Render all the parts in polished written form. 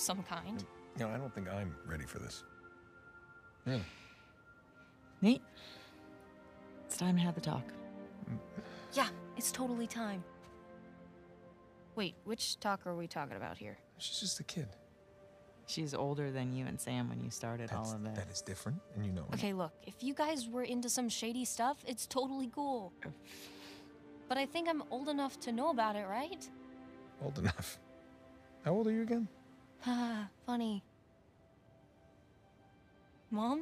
some kind. You know, I don't think I'm ready for this. Really? Nate, it's time to have the talk. Yeah, it's totally time. Wait, which talk are we talking about here? She's just a kid. She's older than you and Sam when you started all of this. That is different, and you know it. Okay, look, if you guys were into some shady stuff, it's totally cool. But I think I'm old enough to know about it, right? Old enough. How old are you again? Haha, funny. Mom?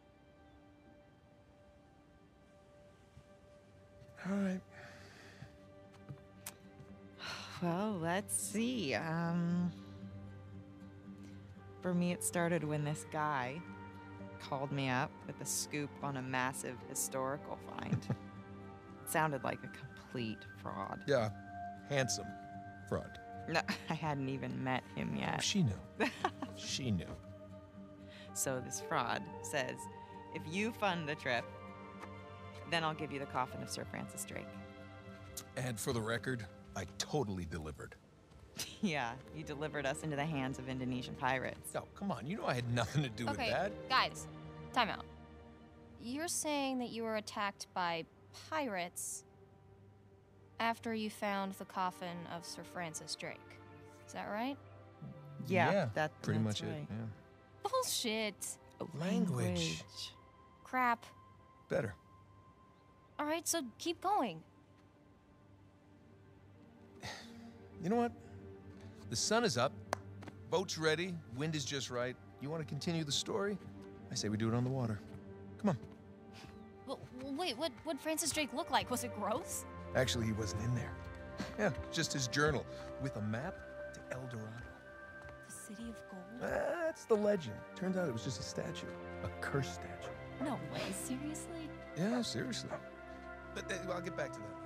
All right. Well, let's see. For me, it started when this guy called me up with a scoop on a massive historical find. It sounded like a complete fraud. Yeah, handsome fraud. No, I hadn't even met him Oh, yet. she knew. She knew. So this fraud says, if you fund the trip, then I'll give you the coffin of Sir Francis Drake. And for the record, I totally delivered. Yeah, you delivered us into the hands of Indonesian pirates. Oh, come on. You know I had nothing to do with Okay, that. guys, time out. You're saying that you were attacked by pirates after you found the coffin of Sir Francis Drake. Is that right? Yeah, pretty that's much it. right. Yeah. Bullshit. Language. Crap. Better. All right, so keep going. You know what? The sun is up. Boat's ready. Wind is just right. You want to continue the story? I say we do it on the water. Come on. Well, wait, what'd Francis Drake look like? Was it gross? Actually, he wasn't in there. Yeah, just his journal with a map to El Dorado. The City of Gold? That's the legend. Turns out it was just a statue. A cursed statue. No way, seriously? Yeah, seriously. But I'll get back to that.